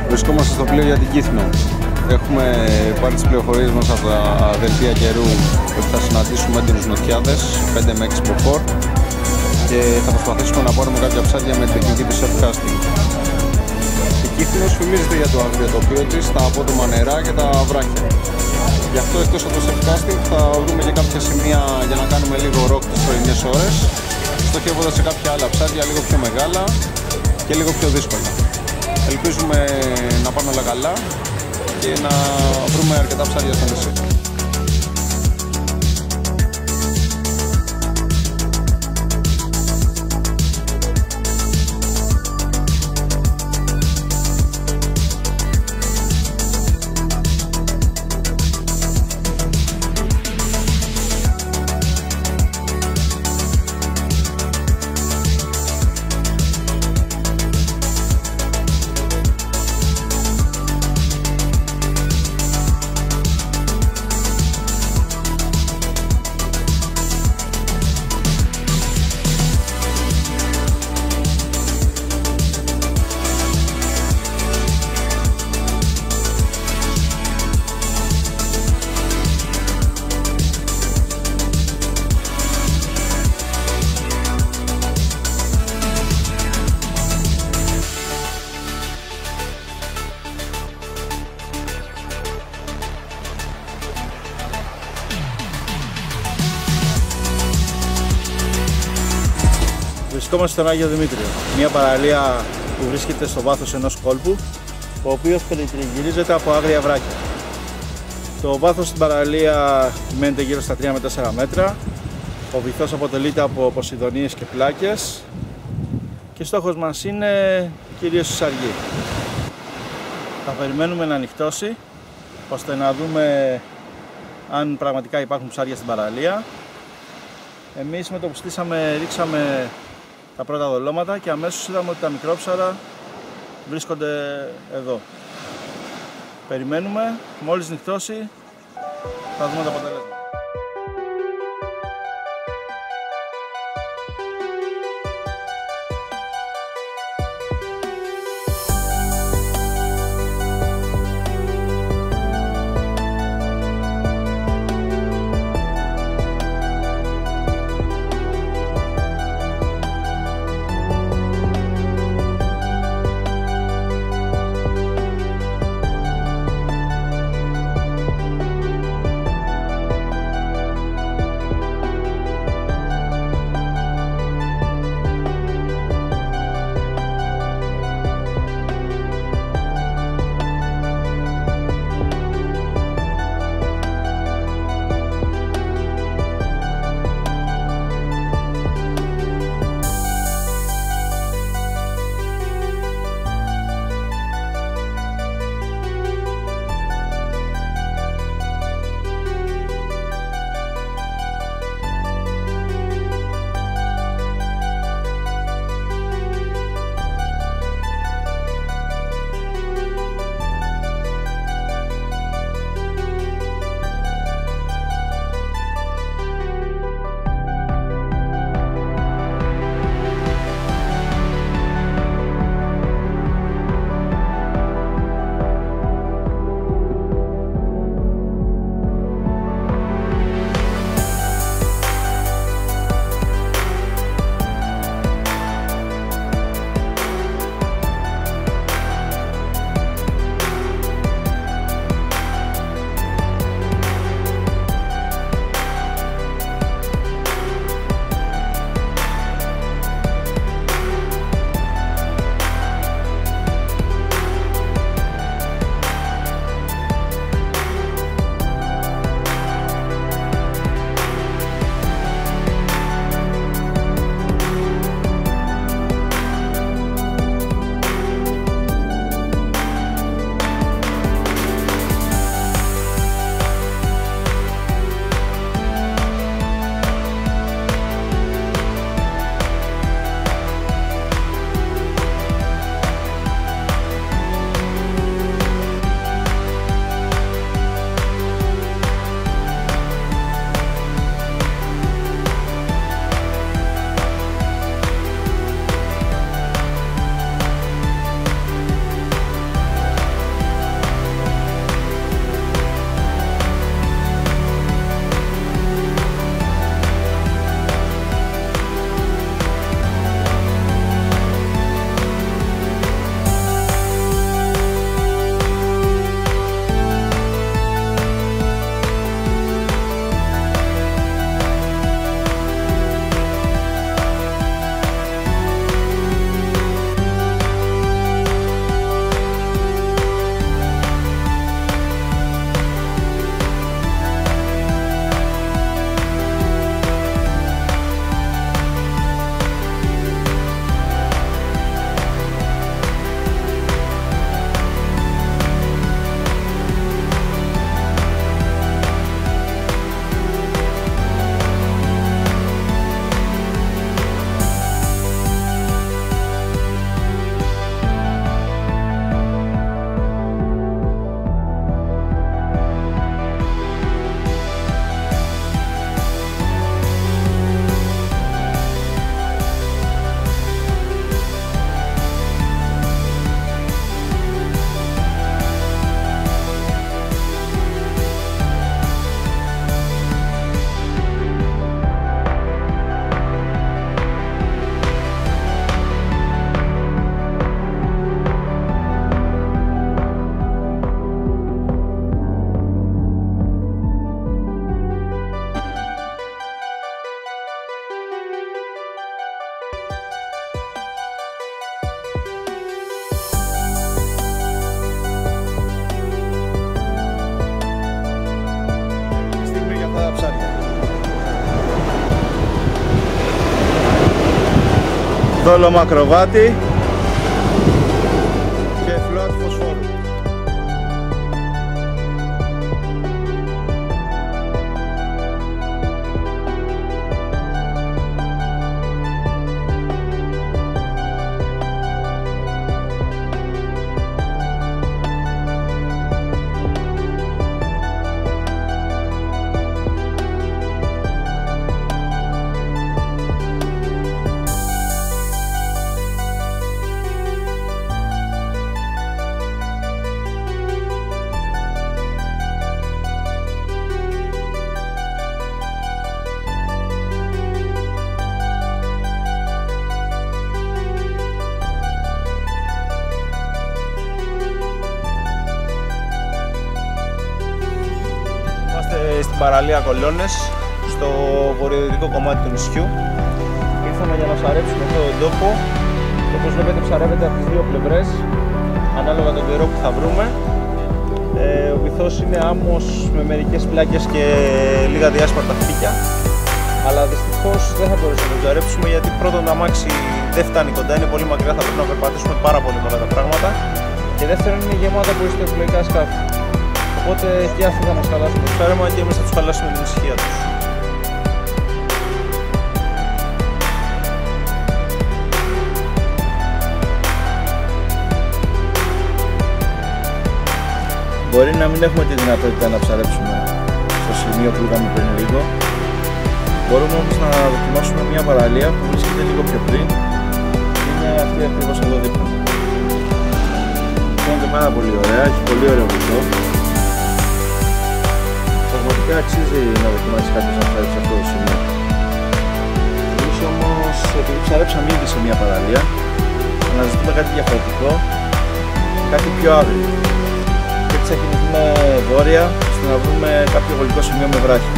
Βρισκόμαστε στο πλοίο για την Κύθινο. Έχουμε πάρει τις πληροφορίες μας από τα δελτία καιρού ότι θα συναντήσουμε έντονους νοτιάδες, 5 με 6 μποφόρ, και θα προσπαθήσουμε να πάρουμε κάποια ψάρια με την τεχνική του surf casting. Η Κύθινος φημίζεται για το αγριοτοπίο της, τα απότομα νερά και τα βράχια. Γι' αυτό εκτός από το surf casting θα βρούμε και κάποια σημεία για να κάνουμε λίγο rock τις πρωινές ώρες, στοχεύοντας σε κάποια άλλα ψάρια λίγο πιο μεγάλα και λίγο πιο δύσκολα. Ελπίζουμε να πάνε όλα καλά και να βρούμε αρκετά ψάρια στο νησί. Βρισκόμαστε στον Άγιο Δημήτριο, μια παραλία που βρίσκεται στο βάθος ενός κόλπου, ο οποίος περιτριγυρίζεται από άγρια βράχια. Το βάθος στην παραλία μένεται γύρω στα 3 με 4 μέτρα, ο βυθός αποτελείται από ποσειδονίες και πλάκες και στόχος μας είναι κυρίως η σαργή. Θα περιμένουμε να ανοιχτώσει, ώστε να δούμε αν πραγματικά υπάρχουν ψάρια στην παραλία. Εμείς με το που στήσαμε ρίξαμε τα πρώτα δολώματα και αμέσως είδαμε ότι τα μικρόψαρα βρίσκονται εδώ. Περιμένουμε, μόλις νυχτώσει θα δούμε τα αποτελέσματα. δόλωμα ακροβάτη και φλότ φωσφόρου. Στην παραλία Κολώνες, στο βορειοδυτικό κομμάτι του νησιού. Ήρθαμε για να ψαρέψουμε αυτόν τον τόπο. Όπως βλέπετε, ψαρεύεται από τις δύο πλευρές, ανάλογα τον καιρό που θα βρούμε. Ο βυθός είναι άμμος με μερικές πλάκες και λίγα διάσπαρτα φύκια. Αλλά δυστυχώς δεν θα μπορέσουμε να το ψαρέψουμε, γιατί πρώτον το αμάξι δεν φτάνει κοντά, είναι πολύ μακριά, θα πρέπει να περπατήσουμε πάρα πολύ πολλά τα πράγματα. Και δεύτερον, είναι γεμάτα από ιστοεπιλογικά σκάφη. Οπότε και αυτοί θα μας χαλάσουν το ψάρεμα και εμείς θα τους χαλάσουμε την ησυχία τους. Μπορεί να μην έχουμε τη δυνατότητα να ψαρέψουμε στο σημείο που είδαμε πριν λίγο. Μπορούμε όμως να δοκιμάσουμε μια παραλία που βρίσκεται λίγο πιο πριν. Είναι αυτή ακριβώς εδώ δίπλα. Φαίνεται πάρα πολύ ωραία, έχει πολύ ωραίο βυθό. Πραγματικά αξίζει να δοκιμάσει κάποιος να ψαρέψει σε αυτό το σημείο. Εμείς όμως, επειδή ψαρέψαμε ήδη σε μια παραλία, αναζητούμε κάτι διαφορετικό, κάτι πιο άγριο. Και έτσι θα κινηθούμε βόρεια, ώστε να βρούμε κάποιο βολικό σημείο με βράχη.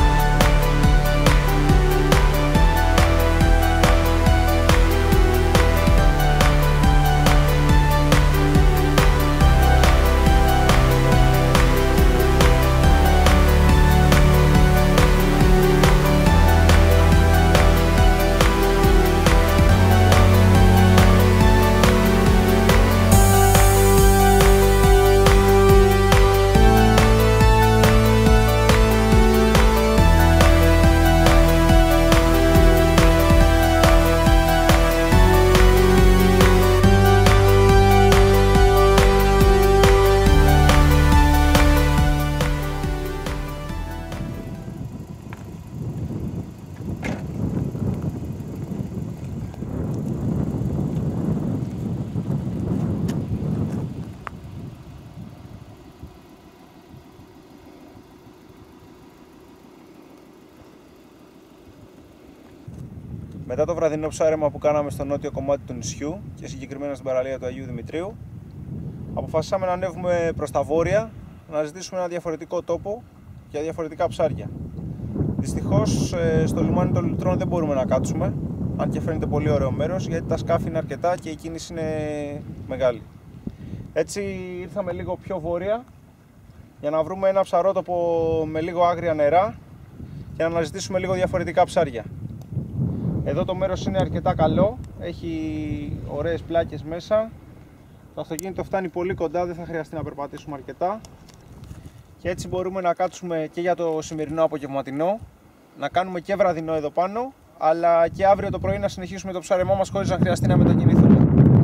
Μετά το βραδινό ψάρεμα που κάναμε στο νότιο κομμάτι του νησιού και συγκεκριμένα στην παραλία του Αγίου Δημητρίου, αποφασίσαμε να ανέβουμε προς τα βόρεια, να ζητήσουμε ένα διαφορετικό τόπο για διαφορετικά ψάρια. Δυστυχώς στο λιμάνι των Λουτρών δεν μπορούμε να κάτσουμε, αν και φαίνεται πολύ ωραίο μέρος, γιατί τα σκάφη είναι αρκετά και η κίνηση είναι μεγάλη. Έτσι ήρθαμε λίγο πιο βόρεια για να βρούμε ένα ψαρότοπο με λίγο άγρια νερά και να αναζητήσουμε λίγο διαφορετικά ψάρια. Εδώ το μέρος είναι αρκετά καλό, έχει ωραίες πλάκες μέσα. Το αυτοκίνητο φτάνει πολύ κοντά, δεν θα χρειαστεί να περπατήσουμε αρκετά. Και έτσι μπορούμε να κάτσουμε και για το σημερινό απογευματινό, να κάνουμε και βραδινό εδώ πάνω, αλλά και αύριο το πρωί να συνεχίσουμε το ψάρεμό μας χωρίς να χρειαστεί να μετακινηθούμε.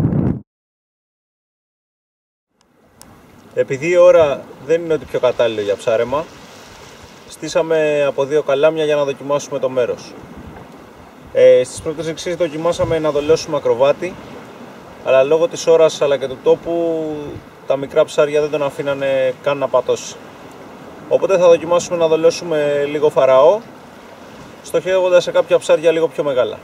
Επειδή η ώρα δεν είναι ότι πιο κατάλληλο για ψάρεμα, στήσαμε από 2 καλάμια για να δοκιμάσουμε το μέρος. Στις πρώτες εξής δοκιμάσαμε να δολώσουμε ακροβάτη, αλλά λόγω της ώρας αλλά και του τόπου τα μικρά ψάρια δεν τον αφήνανε καν να πατώσει. Οπότε θα δοκιμάσουμε να δολώσουμε λίγο φαραώ, στοχεύοντας σε κάποια ψάρια λίγο πιο μεγάλα.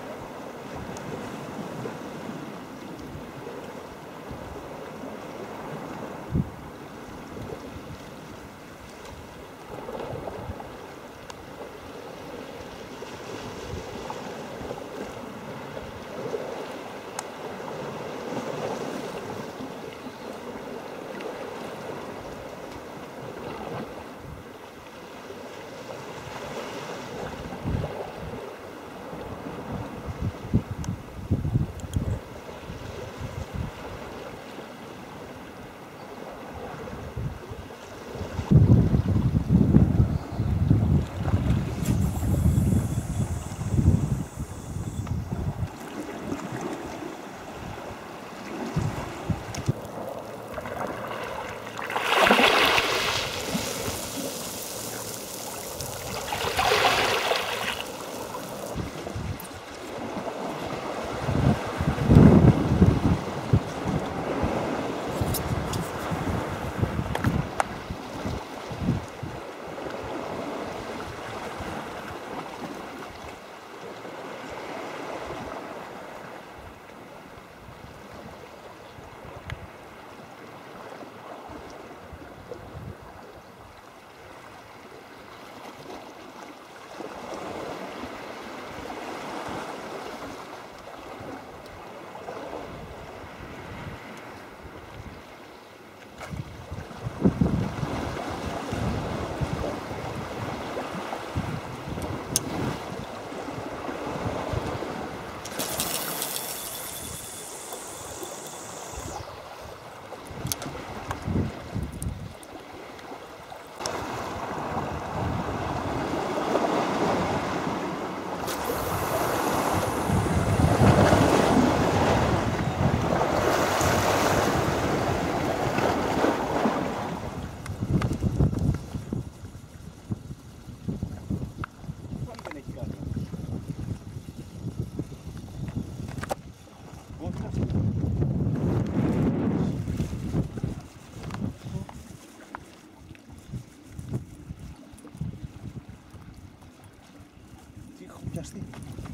πιαστεί.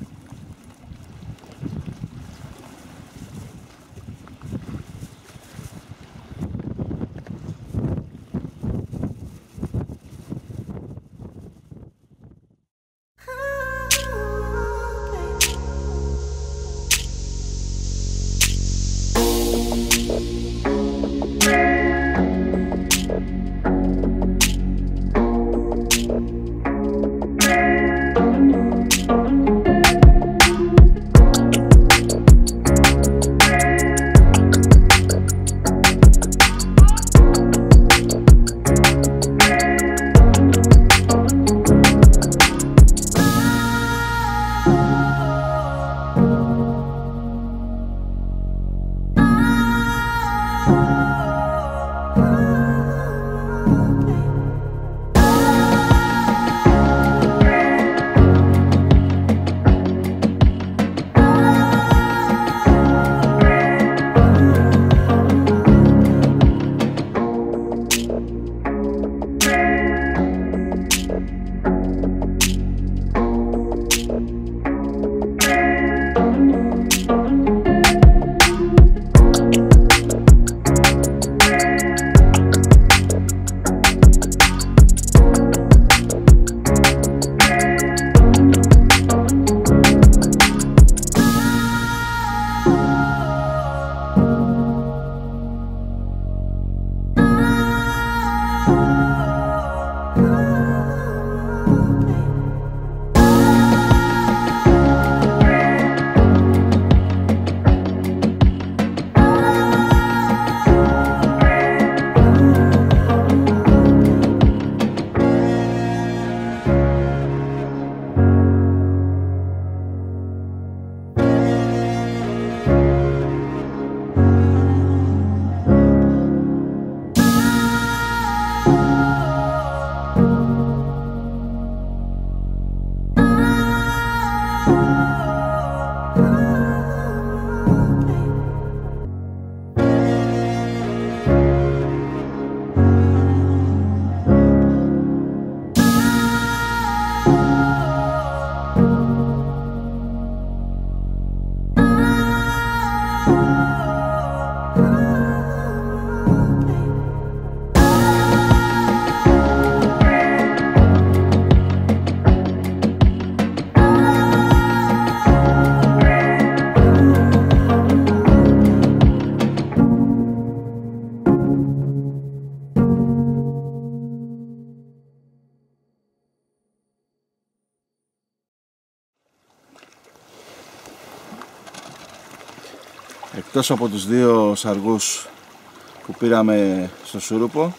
Εκτός από τους δύο σαργούς που πήραμε στο Σούρουπο,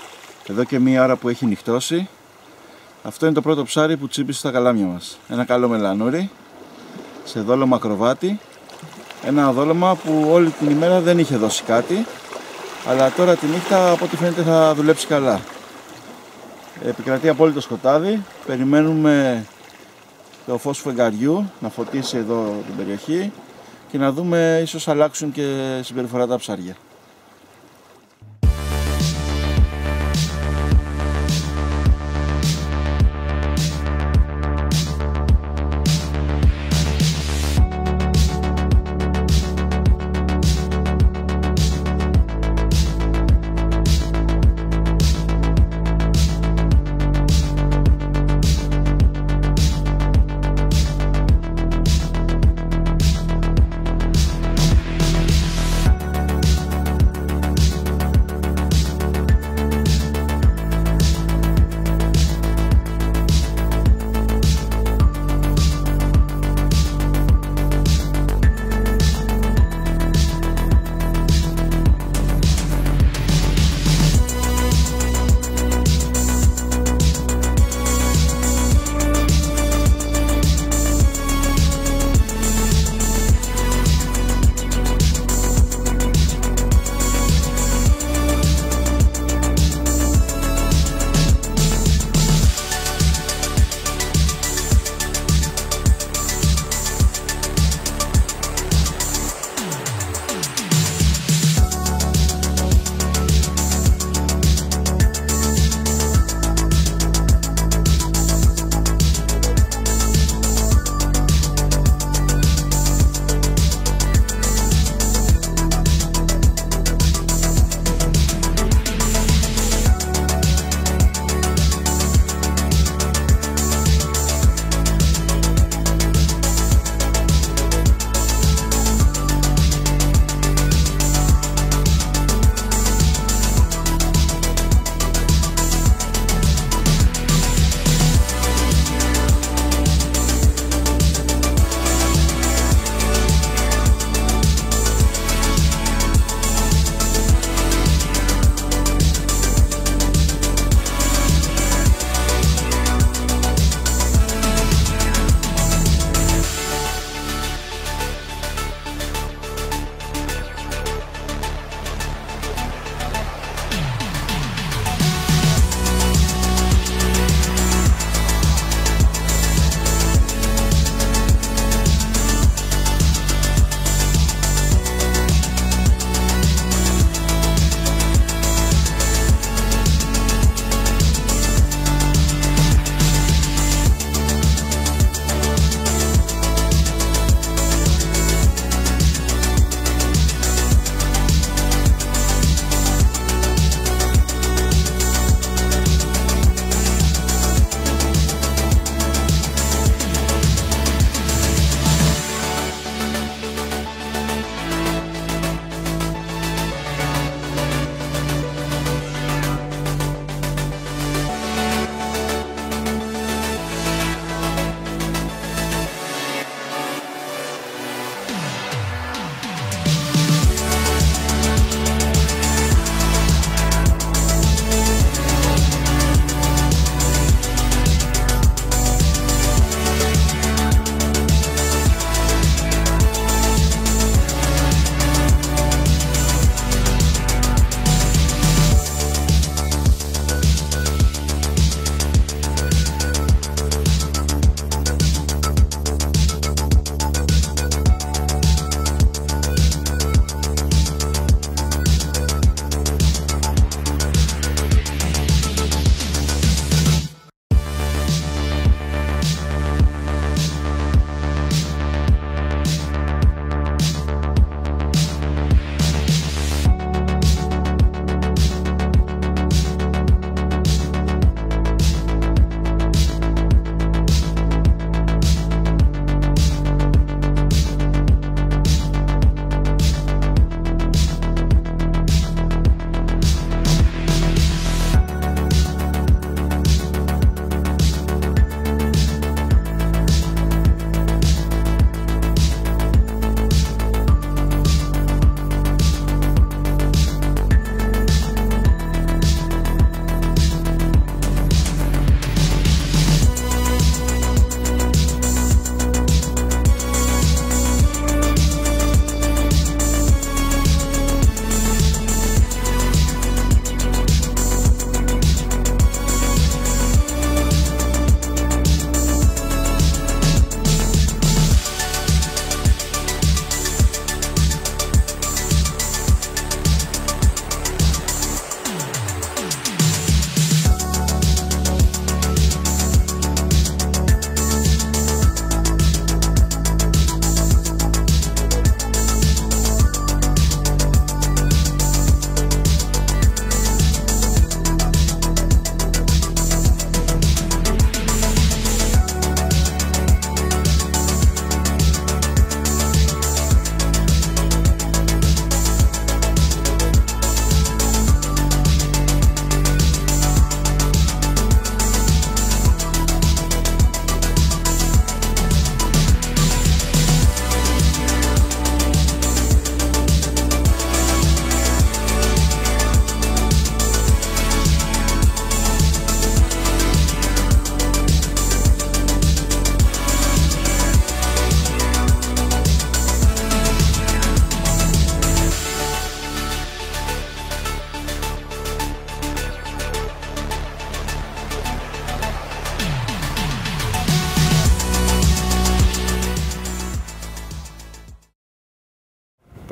εδώ και μία ώρα που έχει νυχτώσει, αυτό είναι το πρώτο ψάρι που τσίπησε στα καλάμια μας. Ένα καλό μελανούρι, σε δόλωμα κροβάτι, ένα δόλωμα που όλη την ημέρα δεν είχε δώσει κάτι, αλλά τώρα τη νύχτα από ό,τι φαίνεται θα δουλέψει καλά. Επικρατεί απόλυτο σκοτάδι, περιμένουμε το φως φεγγαριού να φωτίσει εδώ την περιοχή και να δούμε ίσως αλλάξουν και συμπεριφορά τα ψάρια.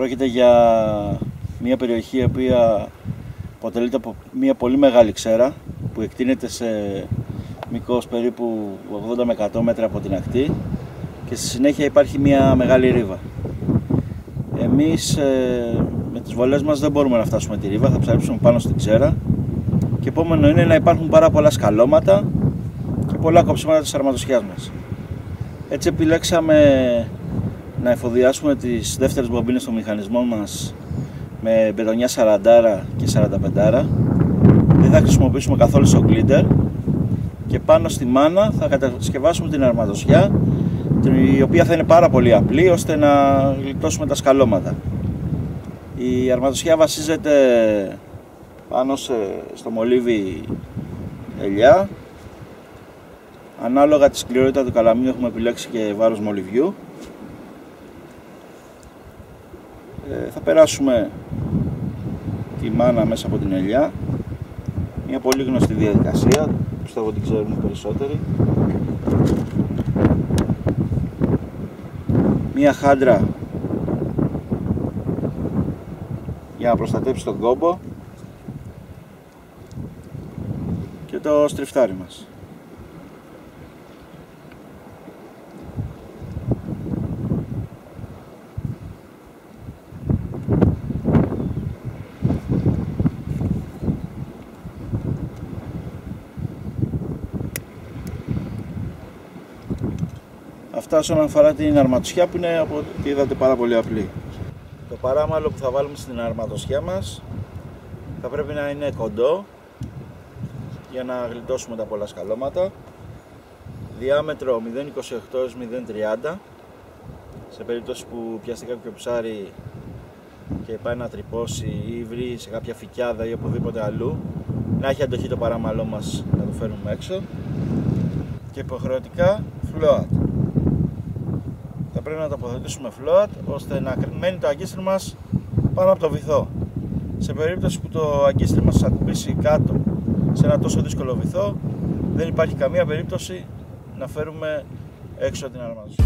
Πρόκειται για μια περιοχή η οποία αποτελείται από μια πολύ μεγάλη ξέρα που εκτείνεται σε μήκος περίπου 80 με 100 μέτρα από την ακτή και στη συνέχεια υπάρχει μια μεγάλη ρήβα. Εμείς με τις βολές μας δεν μπορούμε να φτάσουμε τη ρήβα, θα ψαρέψουμε πάνω στην ξέρα και επόμενο είναι να υπάρχουν πάρα πολλά σκαλώματα και πολλά κοψίματα της αρματοσιάς μας. Έτσι επιλέξαμε να εφοδιάσουμε τις δεύτερες μπομπίνες των μηχανισμών μας με μπετονιά 40 και 45. Δεν θα χρησιμοποιήσουμε καθόλου στο γκλίντερ και πάνω στη μάνα θα κατασκευάσουμε την αρματοσιά, η οποία θα είναι πάρα πολύ απλή ώστε να γλιτώσουμε τα σκαλώματα. Η αρματοσιά βασίζεται πάνω στο μολύβι ελιά. Ανάλογα τη σκληρότητα του καλαμιού έχουμε επιλέξει και βάρος μολυβιού. Θα περάσουμε τη μάνα μέσα από την ελιά. Μια πολύ γνωστή διαδικασία, πιστεύω ότι ξέρουν οι περισσότεροι. Μια χάντρα για να προστατέψει τον κόμπο και το στριφτάρι μας. Αυτά όσον αφορά την αρματοσιά που είναι, από ό,τι είδατε, πάρα πολύ απλή. Το παράμαλο που θα βάλουμε στην αρματοσιά μας θα πρέπει να είναι κοντό για να γλιτώσουμε τα πολλά σκαλώματα. Διάμετρο 0,28-0,30 σε περίπτωση που πιαστεί κάποιο ψάρι και πάει να τρυπώσει ή βρει σε κάποια φυκιάδα ή οπουδήποτε αλλού, να έχει αντοχή το παράμαλό μας να το φέρουμε έξω. Και υποχρεωτικά float. Θα πρέπει να τοποθετήσουμε float ώστε να μένει το αγκίστρι μας πάνω από το βυθό. Σε περίπτωση που το αγκίστρι μας ακουμπήσει κάτω σε ένα τόσο δύσκολο βυθό, δεν υπάρχει καμία περίπτωση να φέρουμε έξω την αρματοσιά.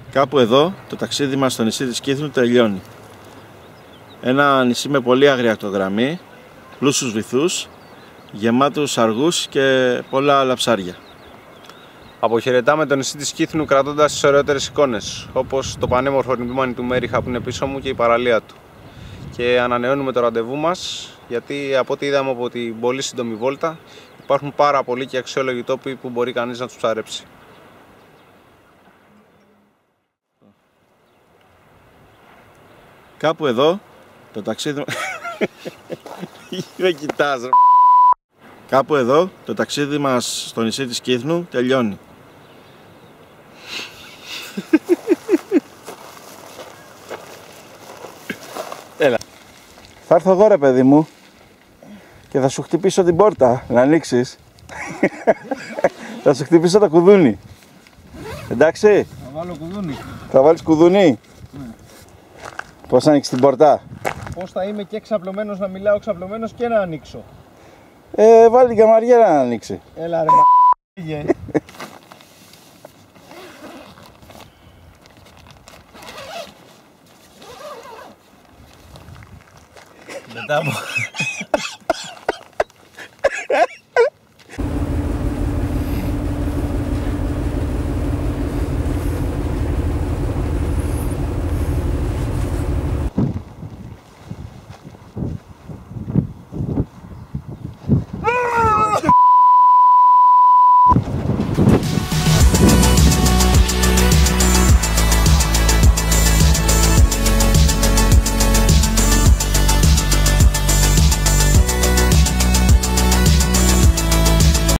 Κάπου εδώ το ταξίδι μας στο νησί της Κύθνου τελειώνει. Ένα νησί με πολύ άγρια ακτογραμμή, πλούσιους βυθούς, γεμάτους αργούς και πολλά άλλα ψάρια. Αποχαιρετάμε το νησί της Κύθνου κρατώντας τις ωραιότερες εικόνες, όπως το πανέμορφο λιμάνι του Μέριχα που είναι πίσω μου και η παραλία του. Και ανανεώνουμε το ραντεβού μας, γιατί από ό,τι είδαμε από την πολύ σύντομη βόλτα υπάρχουν πάρα πολλοί και αξιόλογοι τόποι που μπορεί κανείς να τους ψαρέψει. Κάπου εδώ το ταξίδι... Δεν κοιτάς, ρε. Κάπου εδώ το ταξίδι μας στο νησί της Κύθνου τελειώνει. Έλα. Θα έρθω εγώ, ρε παιδί μου, και θα σου χτυπήσω την πόρτα να ανοίξεις. Θα σου χτυπήσω το κουδούνι. Εντάξει. Θα βάλω κουδούνι. Θα βάλεις κουδούνι. Ναι. Πώς θα ανοίξεις την πόρτα? Πώς θα είμαι και ξαπλωμένος να μιλάω ξαπλωμένος και να ανοίξω? Βάλει την καμαριέρα να ανοίξει. Έλα ρε μ***γε. Μετά από...